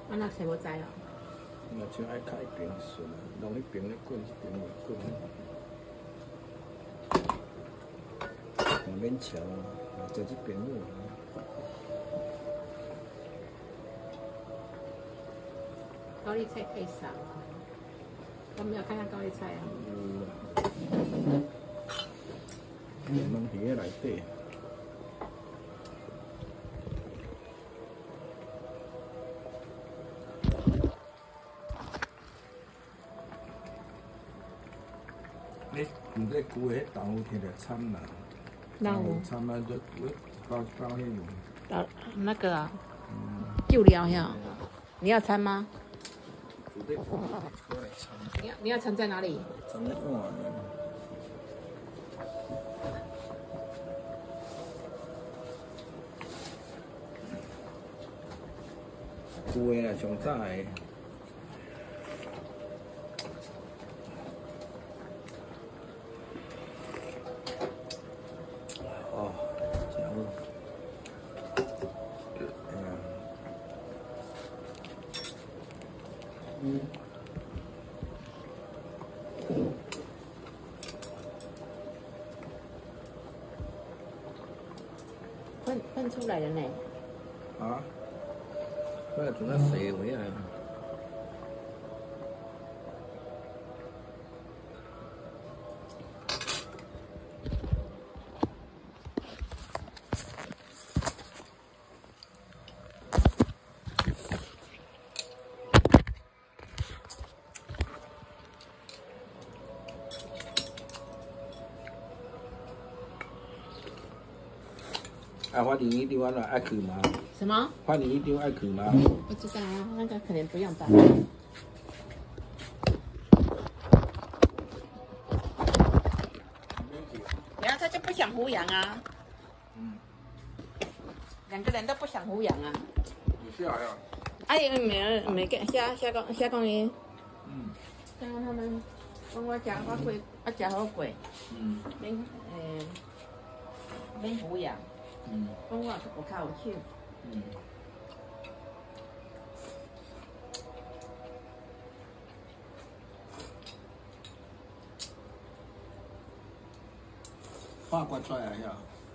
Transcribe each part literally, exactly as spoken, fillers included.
我那找无知哦。 若像爱开一边顺啊，弄迄边咧滚，一边咧滚。免桥啊，做这边路啊。 高丽菜可以撒吗？我没有看到高丽菜啊。 有啊，弄鱼内底。你唔知菇迄豆摕来掺啦？ 那有。 掺啊，就包包迄种。 呃，那个啊，就料呀。你要掺吗？你要你要掺在哪里？ 掺在碗。菇的啊，上早的。哦，真好。嗯。 喷喷出来了呢。 啊？我做那细位啊。啊，花莲一定我爱去吗？ 什么？ 花莲一定爱去吗？ 不知道啊，那个可能不用吧。然后他就不想抚养啊。嗯。两个人都不想抚养啊。 有下呀。 啊，因为没没跟下下公下公爷。 嗯。 像他们讲我食我贵，我食好贵。嗯。免诶，免抚养。嗯。讲我是不靠手。嗯。 花瓜出来呀！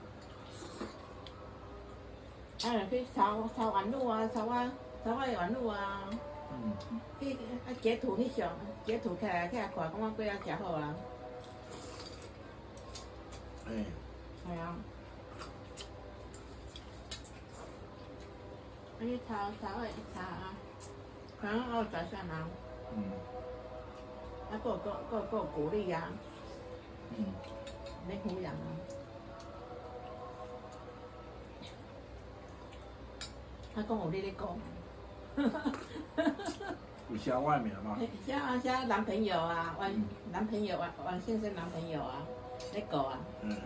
哎，去抄抄完路啊，抄啊抄啊完路啊。嗯。去啊截图翕相，截图起来起来看，讲我粿仔食好啊。哎。系啊。你抄抄诶抄啊，可能我在上啊。嗯。啊，个个个个鼓励啊。嗯。免抚养啊！他讲有你咧讲， 有写外面吗？ 写啊写男朋友啊，王男朋友啊，王先生男朋友啊，咧讲啊。嗯。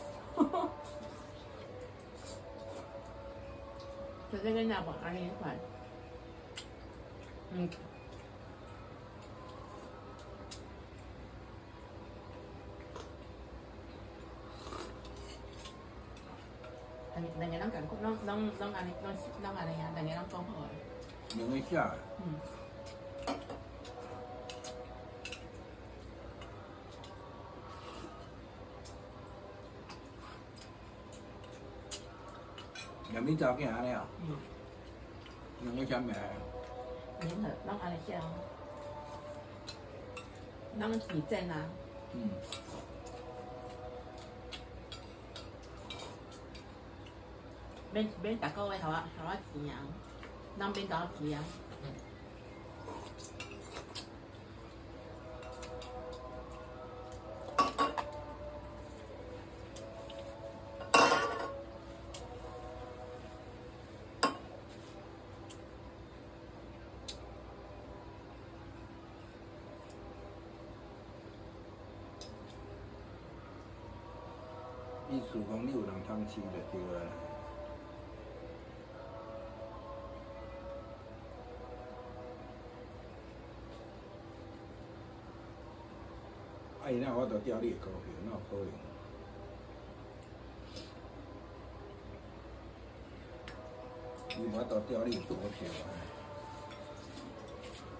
就这个那不安尼款。嗯。两个人讲，拢拢拢安尼，拢拢安尼啊，两个人讲好啊。 两个写。嗯。两边照片安尼啊？嗯。两个写名。 联合，拢安尼写哦。拢举证啊。嗯。免免，逐个月互我互我钱啊，咱免交钱啊。 意思讲你有人通饲就对啊。啊，伊那我着调你的股票，哪有可能？伊我着调你的股票啊。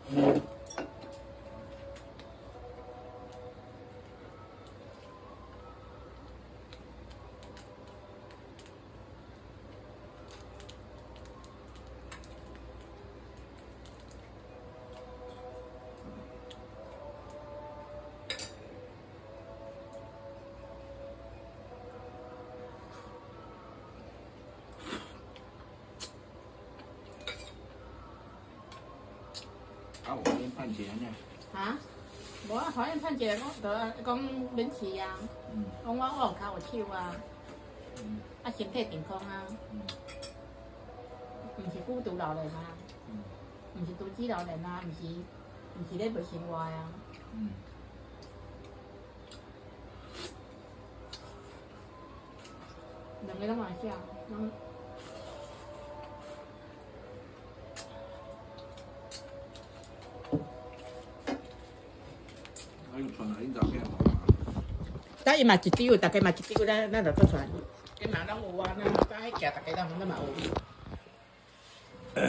啊，法院判决呢？ 啊？无啊，法院判决讲，就讲免试啊。嗯。讲我我有脚有手啊。嗯。啊，身体健康啊。嗯。唔是孤独老人啊。嗯。唔是独居老人啊，唔是唔是咧袂生活啊。嗯。两个拢嘛少，拢。 传来恁照片。 但伊嘛一张，大家嘛一张，咱咱就搁传。伊嘛拢有啊，咱咱迄行大家拢咱嘛有。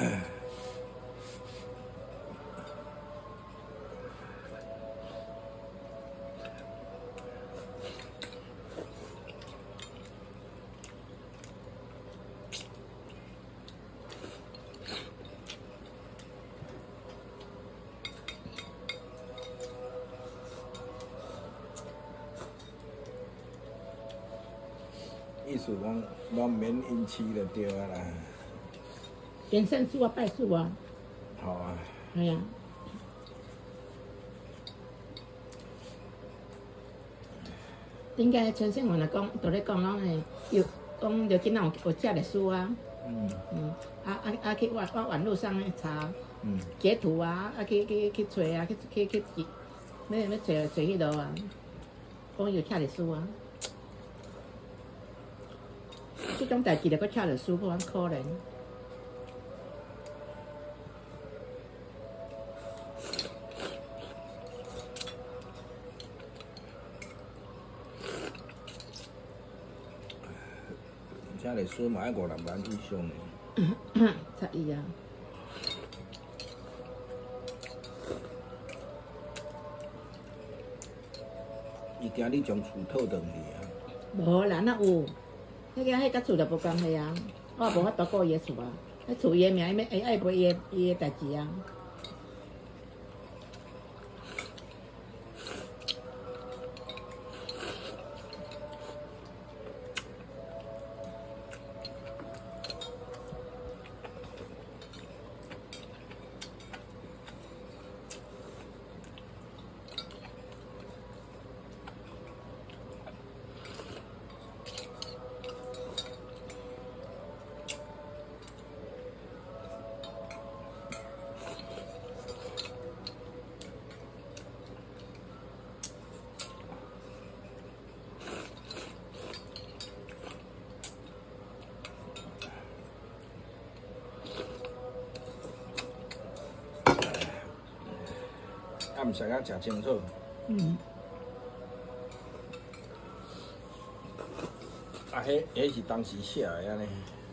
意思讲，我免引起就对啊啦。 点胜数啊，败数啊。 好啊。 系啊。顶个陈胜文来讲，都咧讲讲诶，有讲着囡仔有有写历史啊。嗯。嗯。啊啊啊！去网网网络上查。嗯。截图啊，啊去去去找啊，去去去去，要要找找迄落啊，讲有写历史啊。这种代志，就搁写历史，好可怜。 写历史嘛，爱五六万以上的。差伊啊！ 伊惊你将厝套转去啊？ 无啦，哪有？迄个迄甲厝就无关系啊，我也无法度顾伊个厝啊，迄厝伊个名，伊要伊爱赔伊个伊个代志啊。 暗时啊，食清楚。嗯。啊，迄迄是当时写的安尼。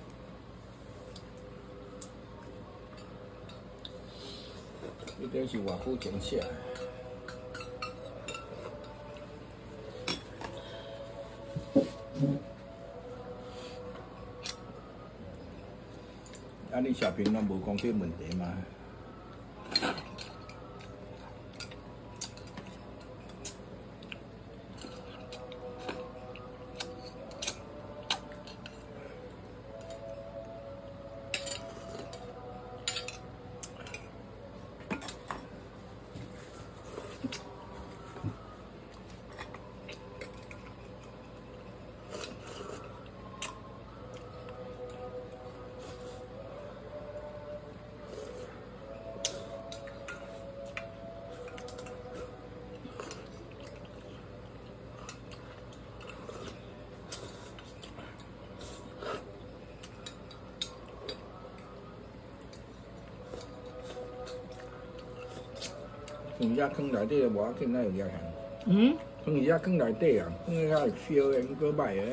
迄个是偌久前写的。啊，你小平拢无讲这问题吗？放遐坑内底无要紧，哪有影响？嗯？放遐坑内底啊，放遐会烧的，毋过歹个。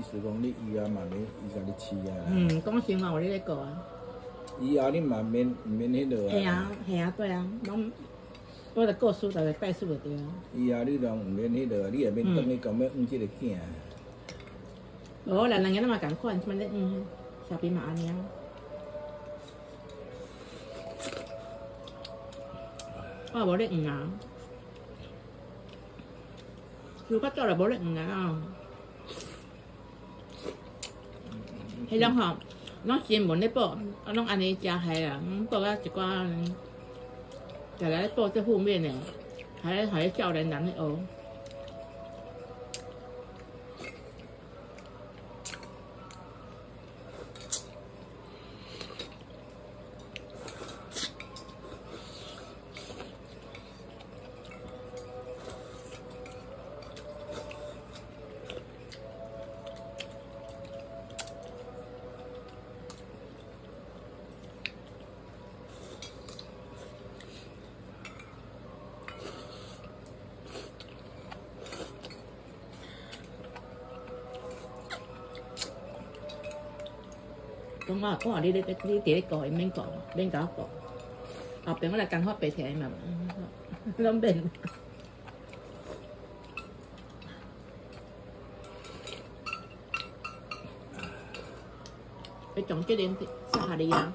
思讲你以后嘛免伊甲你饲啊。 嗯，讲生活有你咧顾啊。 以后你嘛免免迄落啊。 系啊，系啊，对啊，拢我着顾书，着拜书就对啊。 以后你拢毋免迄落，你也免当去讲要养即个囝。 无，人人个嘛共款，即摆咧养小兵嘛安尼啊。我无咧养啊，如果早就无咧养啊。迄种吼，拢新闻咧报，啊，拢安尼真害啊，报啊一寡，就来报这负面诶，还还少年人咧学。讲我我话你你你伫咧顾，伊免顾，免甲我顾。后边我来共发白摕嘛，拢免。要从这点撒下你啊！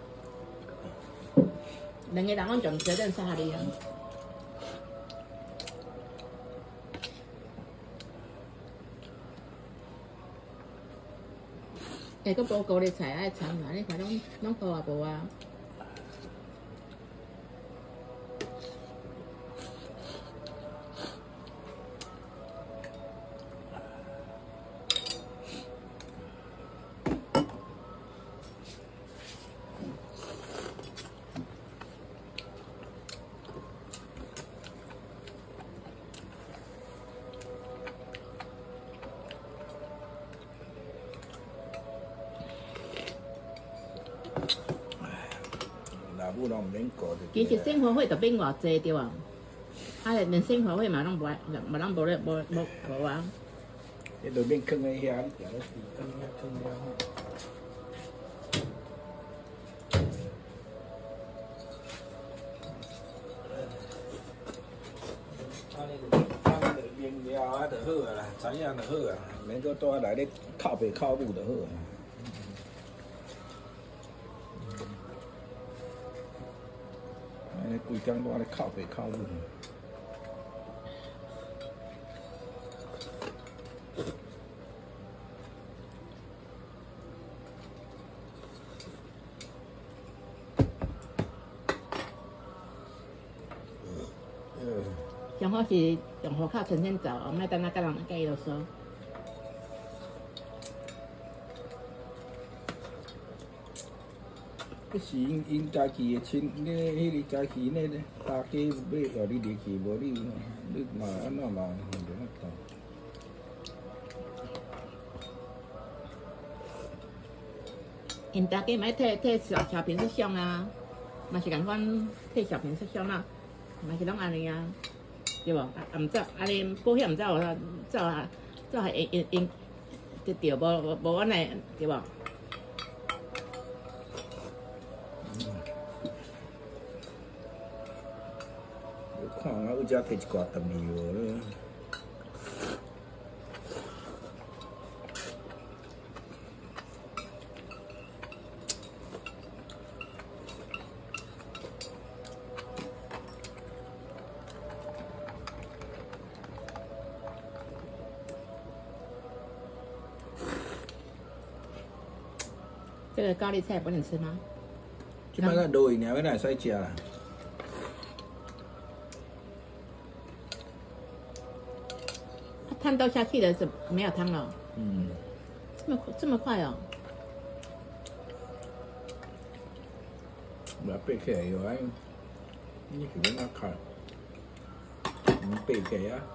两个人拢从这点撒下你啊！下个无高丽菜爱葱啊，你看拢拢高啊无啊？其实生活费就变偌济对啊，啊连生活费嘛拢无爱，嘛拢无咧无无无啊。 迄路免囥喺遐，你行咧地囥遐囥了。安尼，安尼明了啊，就好啊啦，知影就好啊，免搁带来咧靠北靠母就好啊。安尼规工都安尼靠北靠母。 上好是用户口存钱走，莫等下甲人甲伊啰嗦。 迄是因因家己的亲，你迄个家己那咧，大家要互你入去，无你你嘛安怎嘛袂得当。 因大家买替替小小平设想啊，嘛是共款替小平设想啊，嘛是拢安尼啊。对无？啊，毋走，安尼保险毋走，走啊，走系因因因，对对，无无无安尼，对无？ 看啊，有只摕一寡断去无？ 这个高丽菜不能吃吗？ 即摆个落去尔，要哪会使食啦？ 烫到下去了，怎没有汤了？ 嗯， 这么这么快哦？ 我爬起来又爱，你是要哪卡？唔爬起来啊！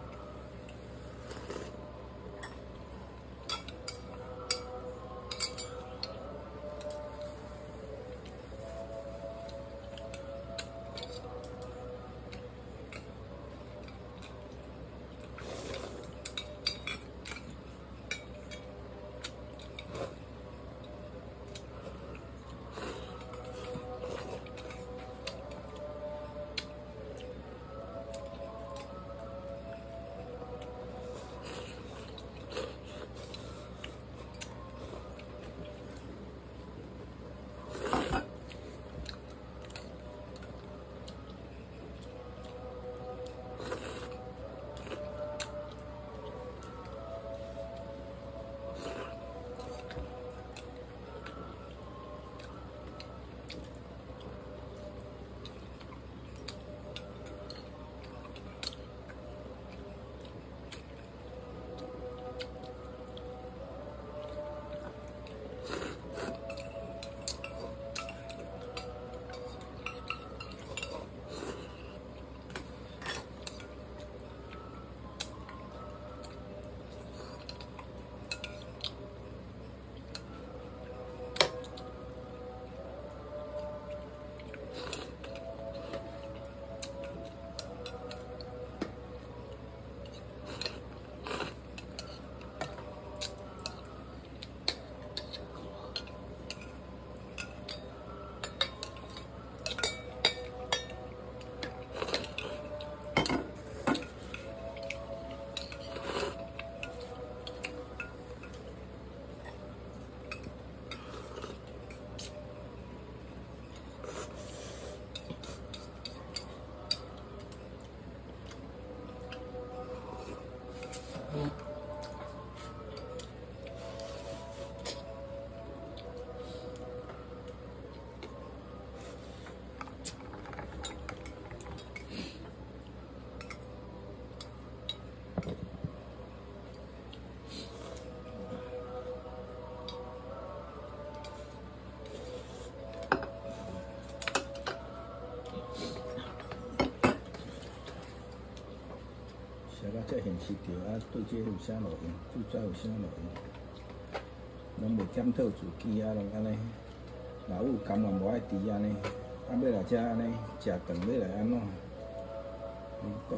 写到这现实着啊，对这有啥路用？对这有啥路用？拢无检讨自己啊，拢安尼，老有甘愿无爱吃安尼，啊要来遮安尼食饭要来安怎？你讲，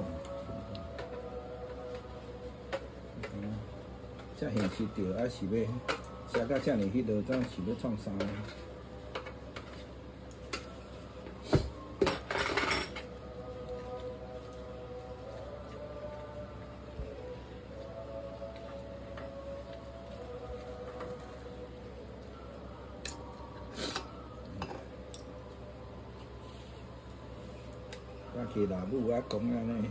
这现实着啊是要写到遮尔迄落，怎是要创啥呢？ 啊，去老母啊讲安尼，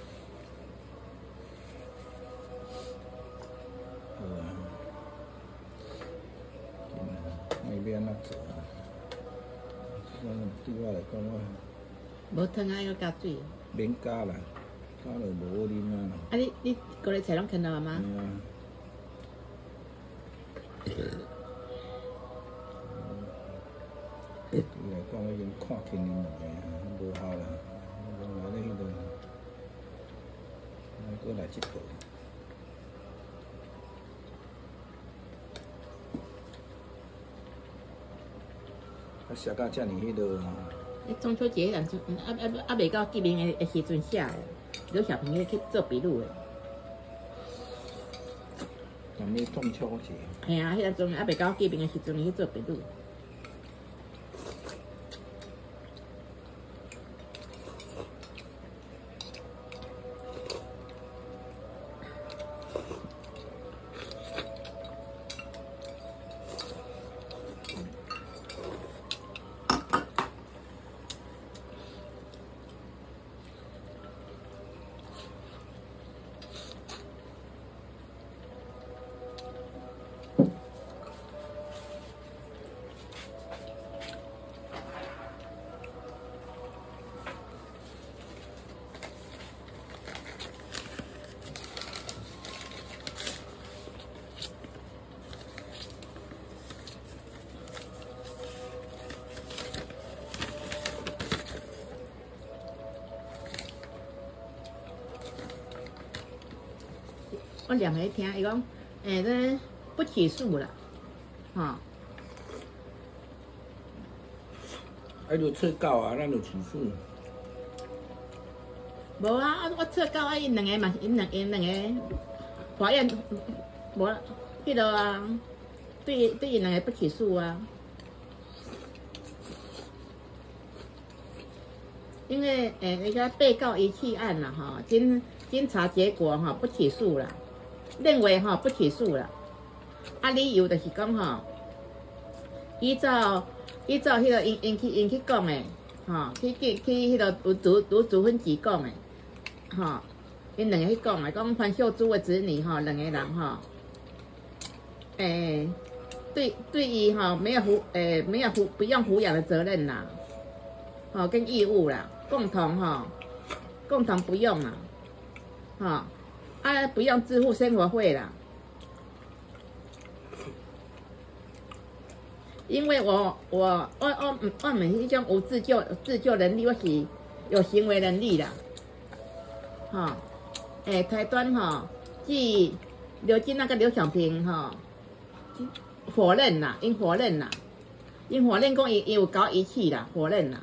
好啊，那要安怎做啊？我对我来讲，我无汤啊，要加水。 免加啦，加了无好啉啊。 啊，你你过来菜拢看到吗？ 嗯啊。对来讲，我已经看清恁两个啊，无效啦。 来咧迄落，咱过来一步。啊，写到遮尔迄落啊！ 你中秋节人啊啊啊未到见面的时阵写的，留小朋友去做笔录的。 什么中秋节？ 系啊，迄个阵啊未到见面的时阵去做笔录。 我念来听，伊讲，诶，这不起诉啦，吼。啊， 就测到啊，咱就起诉。 无啊，我测到啊，因两个嘛，因两因两个法院无迄落啊，对对因两个不起诉啊。因为诶，那个被告遗弃案啦，哈，经经查结果哈不起诉啦。 认为哈不起诉了，啊理由就是讲哈，依照依照迄个因因去因去讲的，哈，去去去迄个有主有主分局讲的，哈，因两个去讲的，讲潘秀珠的子女哈，两个人哈，诶、欸，对对于哈没有抚诶、欸、没有抚不用抚养的责任啦，哦跟义务啦，共同哈共同不用啦，哈。 啊，不用支付生活费啦，因为我我我我我们迄种有自救自救能力，我是有行为能力啦，哈、哦，诶、欸，台端哈，即刘金那个刘小平哈，否认啦，因否认啦，因否认讲伊伊有搞遗弃啦，否认啦，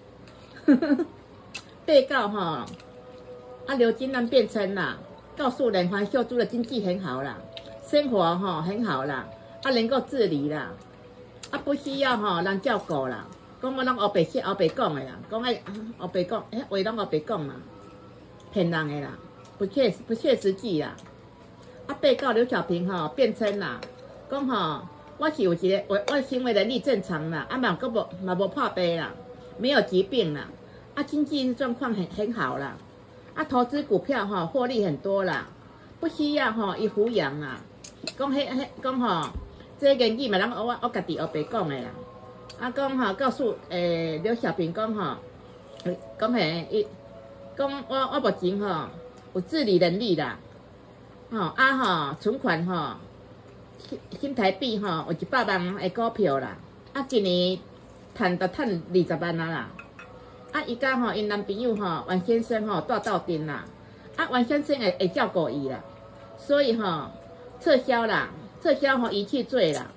被告哈，啊刘金兰辩称啦。 告诉人黄秀珠的经济很好啦，生活哈很好啦，啊能够自理啦，啊不需要哈人照顾啦。讲我拢黑白写黑白讲的啦，讲爱黑白讲，迄话拢黑白讲啦，骗人的啦，不切不切实际啦。啊被告刘小平哈辩称啦，讲哈我是有一个我我行为能力正常啦，啊嘛个无嘛无破病啦，没有疾病啦，啊经济状况很很好啦。 啊，投资股票哈，获利很多啦，不需要哈伊抚养啦。讲迄迄讲吼，这言语嘛，人我我家己后白讲的啦。啊，讲吼告诉诶刘小平讲吼，讲嘿伊讲我我目前吼有自理能力啦，吼啊吼存款吼新台币吼有一百万的股票啦，啊今年赚就赚二十万啊啦。 啊，伊甲吼因男朋友吼王先生吼住斗阵啦， 啊，王先生会会照顾伊啦，所以吼、哦、撤销啦，撤销吼仪器罪啦。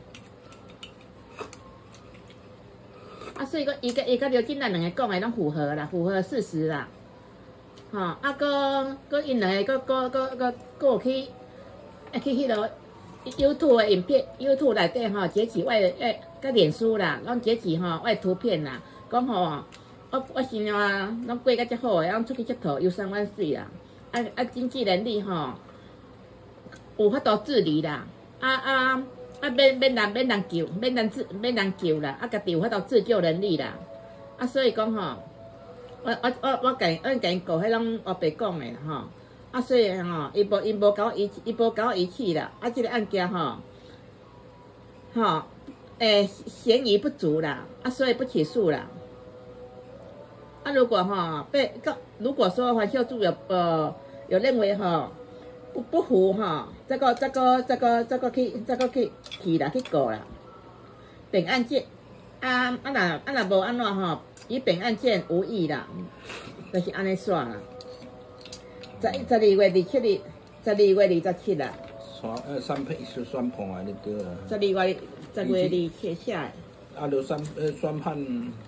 啊，所以个伊个伊个刘金兰两个讲的拢符合啦，符合事实啦。吼、哦，啊，个个因两个个个个个有去，啊去迄落 YouTube 的影片 ，YouTube 内底吼截取外诶个脸书啦，拢截取吼外图片啦，讲吼。我我是啊，拢过甲遮好诶，拢出去佚佗，游山玩水啦。啊啊，经济能力吼，有法度自理啦。啊啊啊，免免人免人救，免人自免人救啦。啊，家己有法度自救能力啦。啊，所以讲吼，我我我我甲我甲因讲，迄拢我白讲诶啦吼。啊，所以吼，伊无伊无甲我遗伊无甲我遗弃啦。啊，即个案件吼，吼，诶，嫌疑不足啦。啊，所以不起诉啦。啊，如果哈被告，如果说黄秀柱有呃有认为哈不不服哈，这个这个这个这个去这个去提啦去告啦，本案件啊啊若啊若无安怎吼，以本案件无异啦，就是安尼算啦。十十二月二七日，十二月二十七啦。 宣呃宣判是宣判啊，你对啦。 十二月十月二七下。 啊，就宣呃宣判。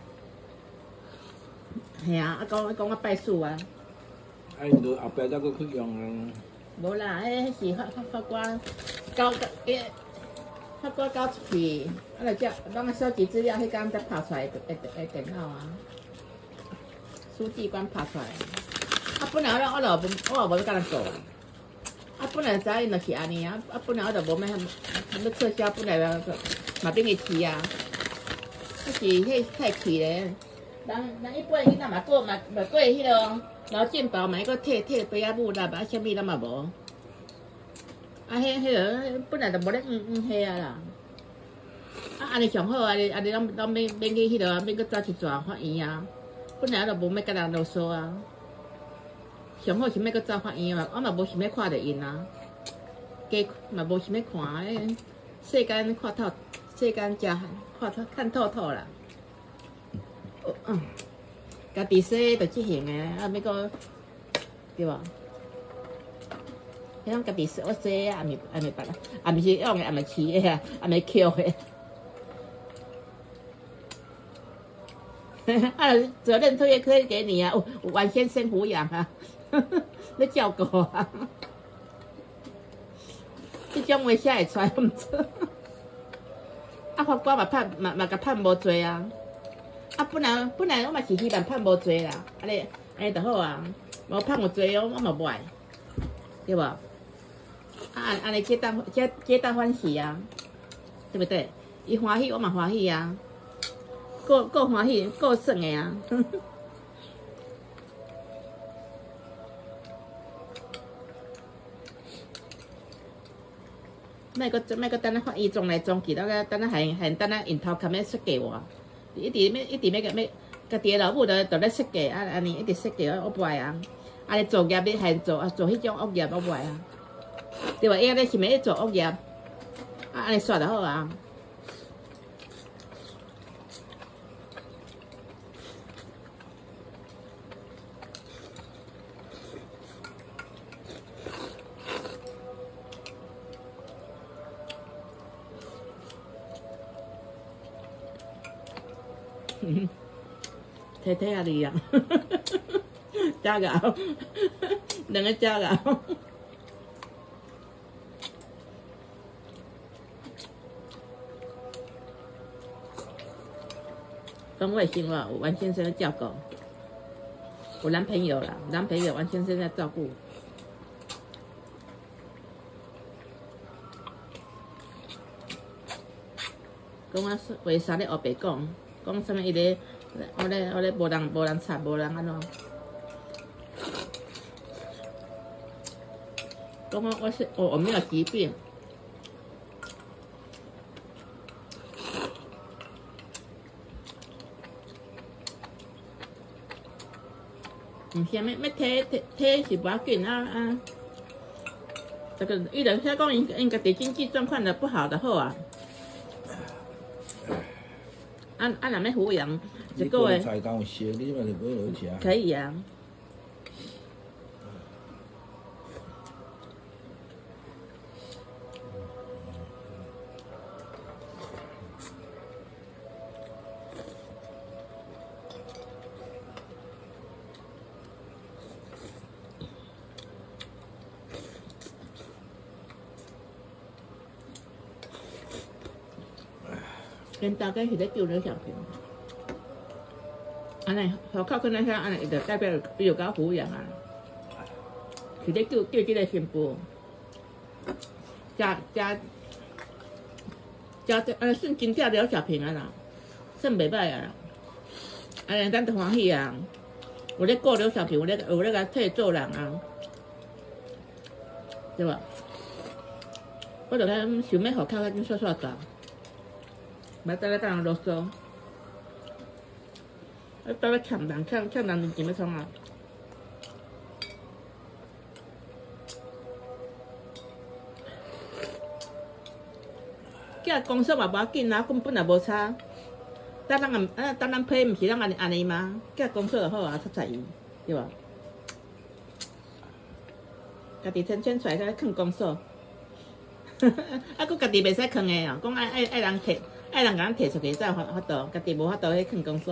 系啊，啊讲讲我败诉啊。 啊，因着后壁才搁去用啊。 无啦，迄是法法法官交个法官交出去，啊，就只拢个收集资料，迄工才拍出来的的的电脑啊。书记官拍出来。啊，本来我我就无我也无要甲人做啊。啊，本来知影就是安尼啊，啊，本来我就无要要撤销，本来嘛变个气啊。迄是迄太气咧。人人一般囡仔嘛过嘛嘛过迄落劳健保嘛，个退退杯仔母啦，啊，啥物咱嘛无。啊，迄迄落本来就无咧嗯嗯迄啊啦。啊，安尼上好，安尼安尼，咱咱免免去迄落，免去走去抓法院啊。本来就无要甲人啰嗦啊。上好是要去走法院嘛，我嘛无想要看着因啊。加嘛无想要看，诶，世间看透，世间真看透看透透啦。嗯，家己洗就即型诶，啊，要个对无？迄种家己洗我洗啊，也袂也袂白啦，也毋是用诶，也袂饲诶啊，也袂捡诶。啊，责任推可以给你啊，有王先生抚养啊，你照顾啊。即种话写会出来，毋错。啊，法官嘛判嘛嘛甲判无罪啊。啊，本来本来我嘛是希望判无罪啦，安尼安尼就好啊，无判有罪哦，我嘛无爱，对无？啊，安尼皆大皆皆大欢喜啊，对不对？伊欢喜，我嘛欢喜啊，够够欢喜，够爽的啊。莫个莫个等下法院撞来撞去，等下等下还还等下因头壳要设计我。一直要一直要个要，家己老母就就咧设计啊，安尼一直设计我不爱啊，安尼作业你还做啊，做迄种恶业我不爱啊，对吧？伊安尼是咪要做恶业？啊，安尼煞就好啊。睇睇下你啊，加油，两个加油。跟我的生活有王先生的照顾，有男朋友啦，男朋友王先生在照顾。讲我为啥咧后白讲？讲啥物？伊咧，我咧，我咧无人无人插，无人安怎？讲我我是我我没有疾病。唔是咩咩体体体是不要紧啊啊！这个伊人家讲因因家己经济状况的不好的好啊。按按哪咩抚养一个月？ 菜刚有熟，你嘛就买落去食。 可以啊。 因大概是咧救刘小平。安尼，户口可能遐安尼，就代表伊有甲服务员啊，是咧救救即个新妇，加加加安尼算真正刘小平啊啦，算袂歹啊啦。安尼咱都欢喜啊，有咧顾刘小平，有咧有咧甲替做人啊，对吧？我著咧想要户口较紧煞煞大，莫再咧甲人啰嗦。 要到要欠人，欠欠人钱要创啊！囝公司嘛无要紧啊，根本也无差。等咱啊，等咱批，毋是咱安尼安尼吗？囝公司就好啊，出彩伊，对吧？家己圈圈出来才囥公司，啊，佮家己袂使囥的哦，讲爱爱爱人摕，爱人甲咱摕出去才有法法度，家己无法度去囥公司。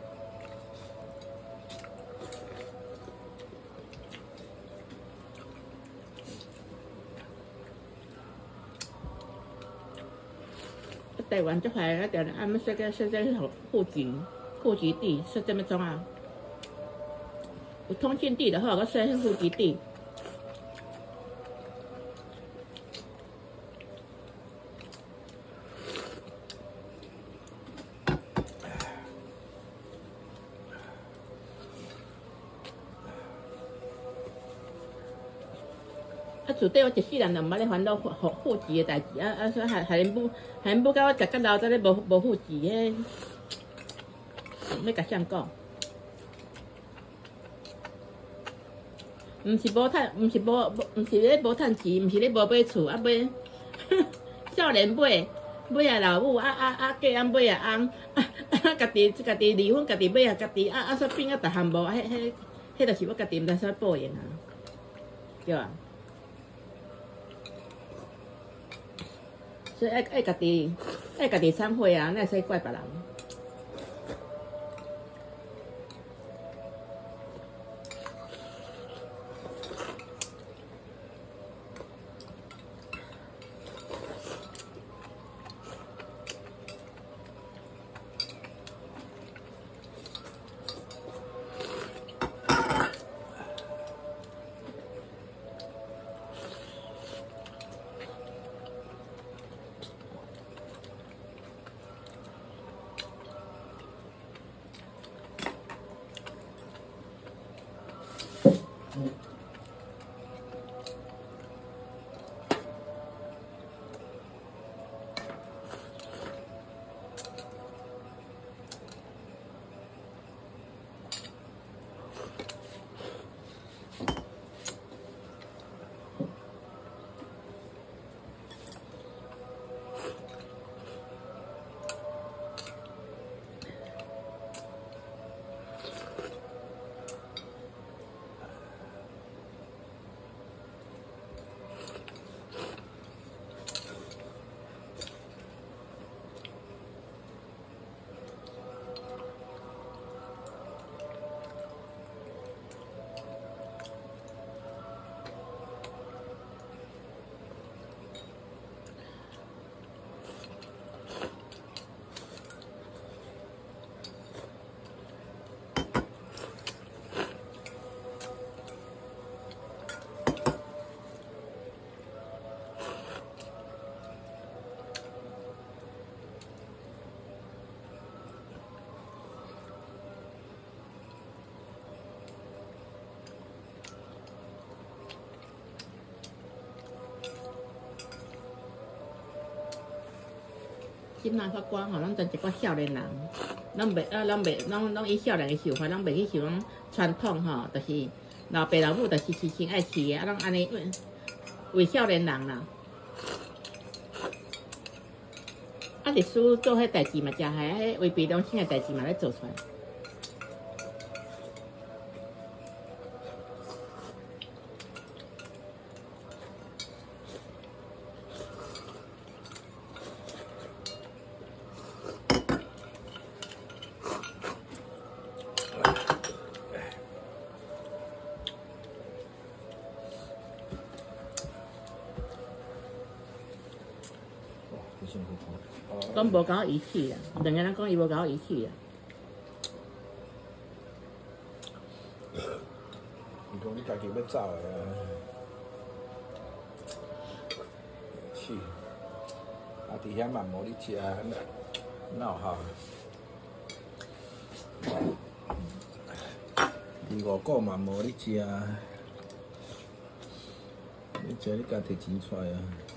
台湾这块那点，俺们这个现在是户籍户籍地是这么种啊？有通讯地的话，我说是户籍地。啊，厝底我一世人就毋捌咧烦恼户户籍的代志，啊啊，所以海海林母海林母甲我食到老早咧无无户籍，迄要甲谁讲？毋是无趁，毋是无毋是咧无趁钱，毋是咧无买厝，啊买少年买买啊老母，啊啊啊嫁啊买啊翁，啊啊家己家己离婚，家己买啊家己啊啊煞变啊，逐项无，迄迄迄著是我家己毋知啥报应啊，对啊。 所以爱爱家己爱家己忏悔啊，哪会使怪别人？今仔法官吼，咱真一寡少年人，咱袂啊，咱袂，咱咱以少年的想法，咱袂去想传统吼，就是老爸老母就是是先爱饲的，啊，咱安尼为少年人啦。啊，历史做迄代志嘛，真害，迄违背良心的代志嘛，咧做出来。 是先去看。 讲无甲我遗弃啦，两个人讲伊无甲我遗弃啦。 伊讲你家己要走的啊，是。啊，伫遐嘛无你食，哪有效？二五个嘛无你食，你食你家摕钱出来啊！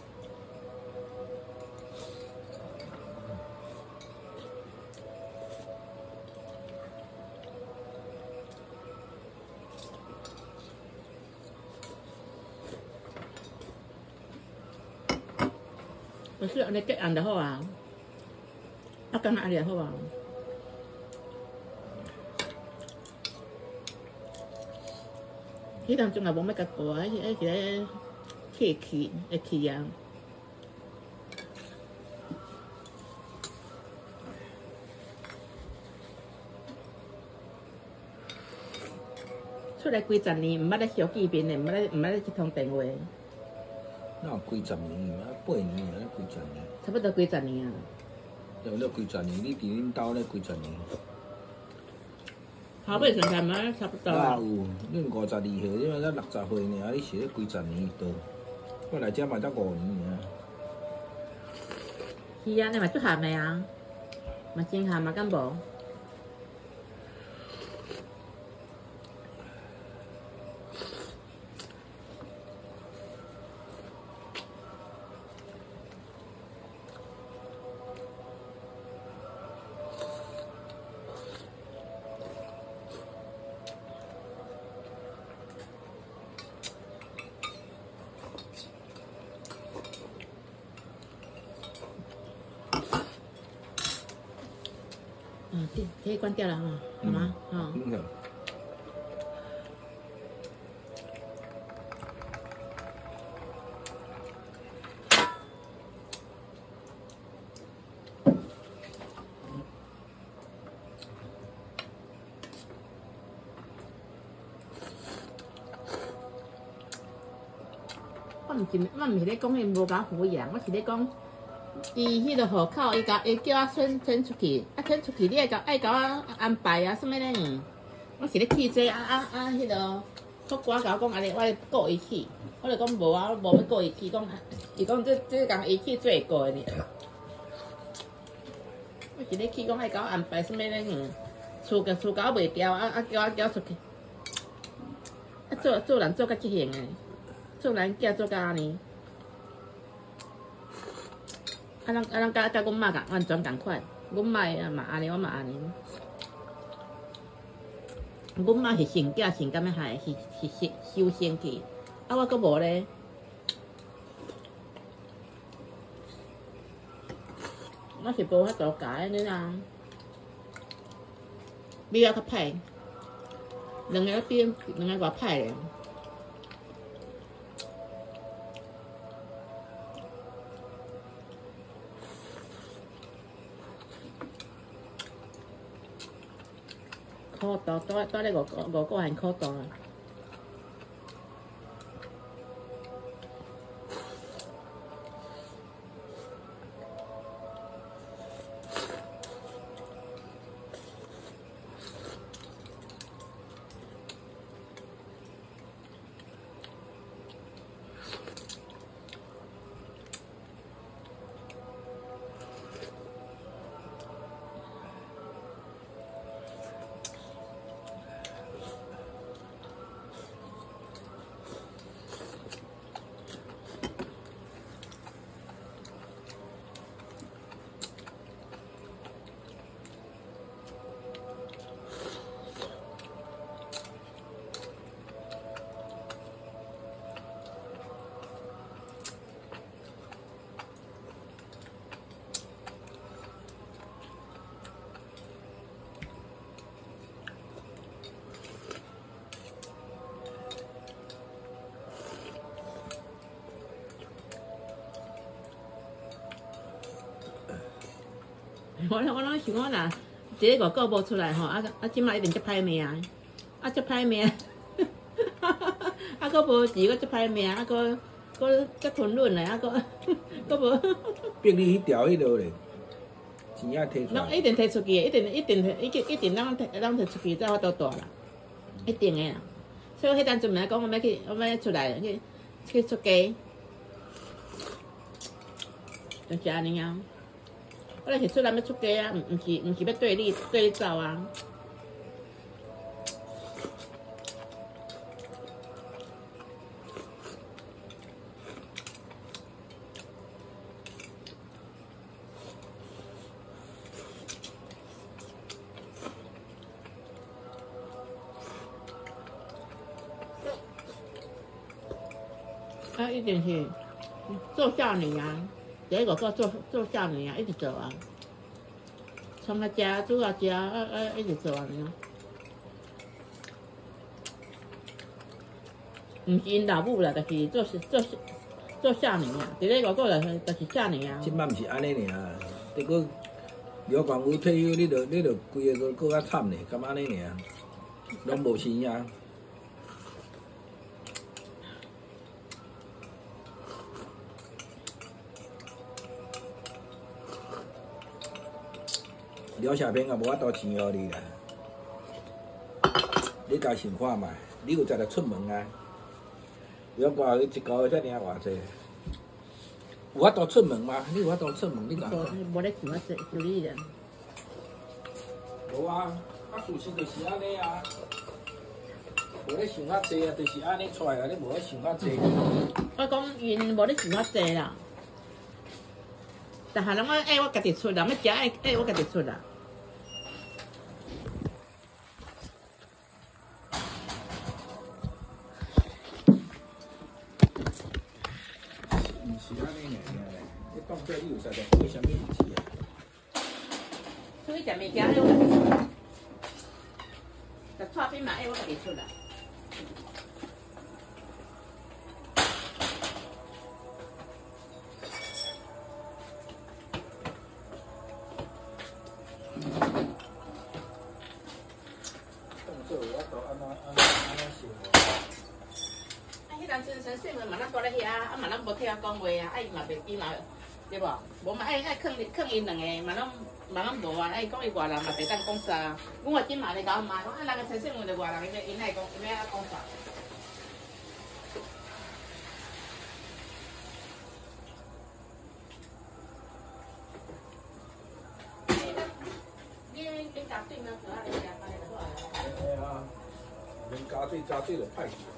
不是安尼结案就好啊，啊，干安尼就好啊。迄当中也无要甲过啊，迄迄是咧客气会气啊。出来几十年，毋捌咧小见面的，毋捌咧毋捌咧去通电话。 哪有几十年啊？八年啊，几十年。 差不多几十年啊。 有了几十年，你伫恁兜咧几十年。 后尾算算嘛，差不多。 哪有？恁五十二岁，你嘛才六十岁尔，你是咧几十年多？我来遮嘛才五年尔。 是啊，你嘛足咸的啊，嘛真咸嘛，敢无？嗯，对，可以关掉了哈，好吗？哈、嗯。嗯我毋是，我毋是咧讲伊无甲敷衍，我是咧讲。伊迄个户口，伊甲伊叫我chuyển chuyển出去，啊chuyển出去，你爱甲爱甲我安排啊，什物咧？我是咧去这啊啊啊！迄个福官甲我讲安尼，我来告伊去，我就讲无啊，我无要告伊去，讲伊讲这这共伊去做会过呢。我是咧去讲爱甲我安排什物咧？厝个厝甲我袂调，啊啊叫我叫出去，啊做做人做甲即型诶，做人囝做甲安尼。啊，咱啊，咱甲甲阮妈共完全共款，阮妈啊嘛安尼，我嘛安尼。阮妈是生囝生敢要害，是是是修仙去，啊我阁无咧。我是无法度教安尼啦，比我较歹，两个比两个偌歹咧。苦度，倒倒咧五个五个还苦度啊！我我拢想讲啦，一个五个无出来吼，啊啊，即摆一定足歹命，啊足歹命，啊，佫无钱，佫足歹命，啊佫搁搁吞润嘞，啊搁搁无。 逼你迄条迄落咧，钱仔摕出来。 咱一定摕出去，一定一定一定一定咱摕咱摕出去才法度大啦，一定诶啦。所以我迄阵阵咪讲，我要去，我要出来去去出家，就是安尼啊。我来是出来要出家啊，毋毋是毋是要对你对你走啊。啊，一定是做少年啊，第一个做做做少年啊，一直做啊，从啊食煮啊食啊啊，一直做安尼啊。毋是因老母啦，就是做做做少年啊，第一个个就是就是少年啊。 即摆毋是安尼尔，得个刘冠武退休，你着你着规个个搁较惨咧，敢安尼尔，拢无生啊。刘小平也无法度钱互你啦，你家想看觅，你有才来出门啊？刘冠宇一个月才领偌济？有法度出门吗？你有法度出门？你讲。 无咧想啊，就就你啦。 无啊，啊事实就是安尼啊，无咧想较济啊，就是安尼出来啊，你无咧想较济。 我讲因无咧想较济啦。但系人我爱我家己出啦，要食爱爱我家己出啦。 毋是安尼个尔，你当做你有啥在做啥物事啊？ 出去食物件爱我家己出啦，食菜品嘛爱我家己出啦。真生细门嘛，咱住咧遐，啊嘛咱无替我讲话啊，啊伊嘛袂伊嘛对无？无嘛爱爱囥囥因两个，嘛拢嘛拢无啊，爱讲伊外人嘛袂当讲啥。阮我今嘛咧甲我骂讲，啊人个生细门着外人，因因爱讲，因爱讲啥？你你加水呢？主要你加加咧就好啊。 哎呀，免加水，加水就歹去。